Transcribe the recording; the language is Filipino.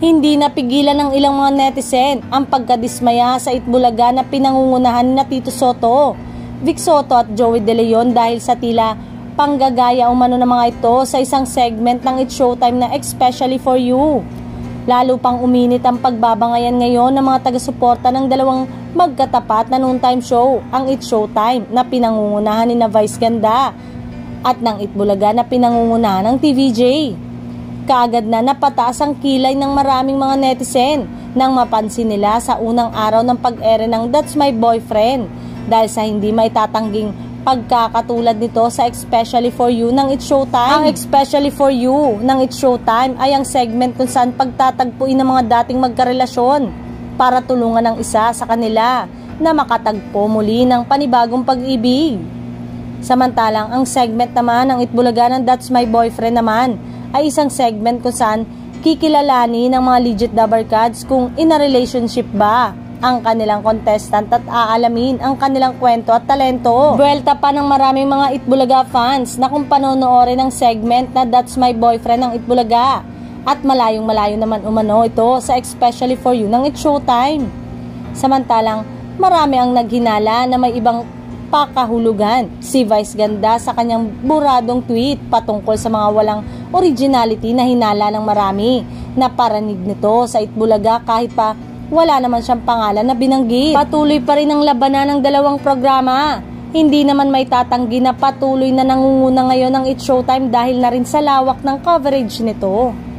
Hindi napigilan ng ilang mga netizen ang pagkadismaya sa Itbulaga na pinangungunahan na Tito Soto, Vic Soto at Joey De Leon dahil sa tila panggagaya umano ng mga ito sa isang segment ng It's Showtime na Especially For You. Lalo pang uminit ang pagbabangayan ngayon ng mga taga-suporta ng dalawang magkatapat na noontime show, ang It's Showtime na pinangungunahan ni Vice Ganda at ng Itbulaga na pinangungunahan ng TVJ. Kaagad na napataas ang kilay ng maraming mga netizen nang mapansin nila sa unang araw ng pag-ere ng That's My Boyfriend dahil sa hindi maitatangging pagkakatulad nito sa Especially For You ng It's Showtime. Ang Especially For You ng It's Showtime ay ang segment kung saan pagtatagpuin ng mga dating magkarelasyon para tulungan ng isa sa kanila na makatagpo muli ng panibagong pag-ibig. Samantalang ang segment naman ng Itbulaga ng That's My Boyfriend naman ay isang segment kung saan kikilalanin ng mga legit dabarkads kung in a relationship ba ang kanilang contestant at aalamin ang kanilang kwento at talento. Buwelta pa ng maraming mga Itbulaga fans na kung panonoorin ang segment na That's My Boyfriend ng Itbulaga at malayong-malayo naman umano ito sa Especially For You ng It's Showtime. Samantalang marami ang naghinala na may ibang pakahulugan si Vice Ganda sa kanyang buradong tweet patungkol sa mga walang originality na hinala ng marami na paranig nito sa Itbulaga kahit pa wala naman siyang pangalan na binanggit. Patuloy pa rin ang labanan ng dalawang programa. Hindi naman may tatanggi na patuloy na nangunguna ngayon ang It's Showtime dahil na rin sa lawak ng coverage nito.